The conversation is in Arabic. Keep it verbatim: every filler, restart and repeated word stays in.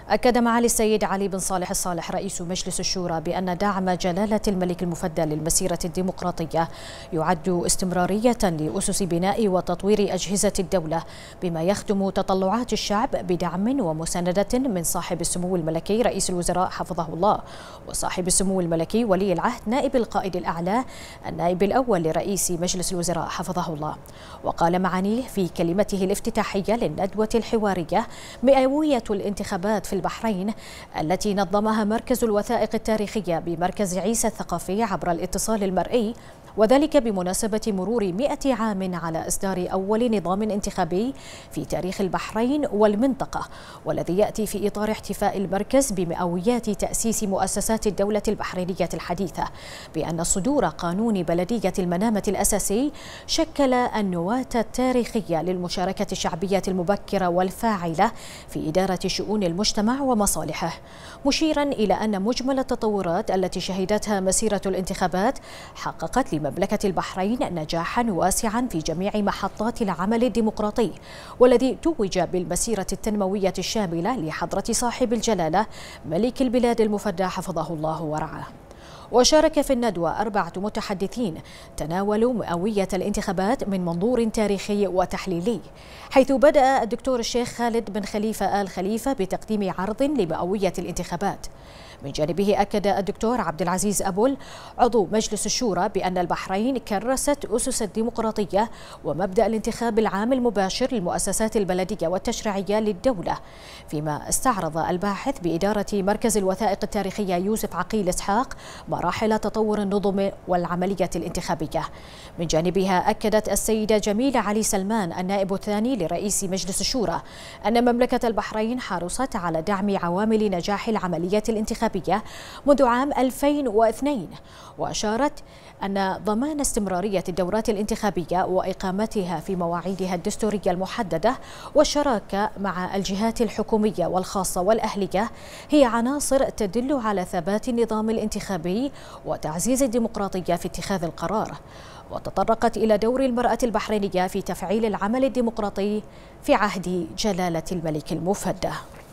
أكد معالي السيد علي بن صالح الصالح رئيس مجلس الشورى بأن دعم جلالة الملك المفدى للمسيرة الديمقراطية يعد استمرارية لأسس بناء وتطوير أجهزة الدولة بما يخدم تطلعات الشعب بدعم ومساندة من صاحب السمو الملكي رئيس الوزراء حفظه الله وصاحب السمو الملكي ولي العهد نائب القائد الأعلى النائب الأول لرئيس مجلس الوزراء حفظه الله. وقال معاليه في كلمته الافتتاحية للندوة الحوارية مئوية الانتخابات في البحرين التي نظمها مركز الوثائق التاريخية بمركز عيسى الثقافي عبر الاتصال المرئي، وذلك بمناسبة مرور مئة عام على إصدار أول نظام انتخابي في تاريخ البحرين والمنطقة، والذي يأتي في إطار احتفاء المركز بمئويات تأسيس مؤسسات الدولة البحرينية الحديثة بأن صدور قانون بلدية المنامة الأساسي شكل النواة التاريخية للمشاركة الشعبية المبكرة والفاعلة في إدارة شؤون المجتمع ومصالحه، مشيرا إلى أن مجمل التطورات التي شهدتها مسيرة الانتخابات حققت لمملكة البحرين نجاحا واسعا في جميع محطات العمل الديمقراطي، والذي توج بالمسيرة التنموية الشاملة لحضرة صاحب الجلالة ملك البلاد المفدى حفظه الله ورعاه. وشارك في الندوة أربعة متحدثين تناولوا مئوية الانتخابات من منظور تاريخي وتحليلي، حيث بدأ الدكتور الشيخ خالد بن خليفة آل خليفة بتقديم عرض لمئوية الانتخابات. من جانبه أكد الدكتور عبد العزيز أبول عضو مجلس الشورى بأن البحرين كرست أسس الديمقراطية ومبدأ الانتخاب العام المباشر للمؤسسات البلدية والتشريعية للدولة، فيما استعرض الباحث بإدارة مركز الوثائق التاريخية يوسف عقيل إسحاق مراحل تطور النظم والعملية الانتخابية. من جانبها أكدت السيدة جميلة علي سلمان النائب الثاني لرئيس مجلس الشورى أن مملكة البحرين حرصت على دعم عوامل نجاح العملية الانتخابية منذ عام ألفين واثنين، وأشارت أن ضمان استمرارية الدورات الانتخابية وإقامتها في مواعيدها الدستورية المحددة والشراكة مع الجهات الحكومية والخاصة والأهلية هي عناصر تدل على ثبات النظام الانتخابي وتعزيز الديمقراطية في اتخاذ القرار. وتطرقت إلى دور المرأة البحرينية في تفعيل العمل الديمقراطي في عهد جلالة الملك المفدى.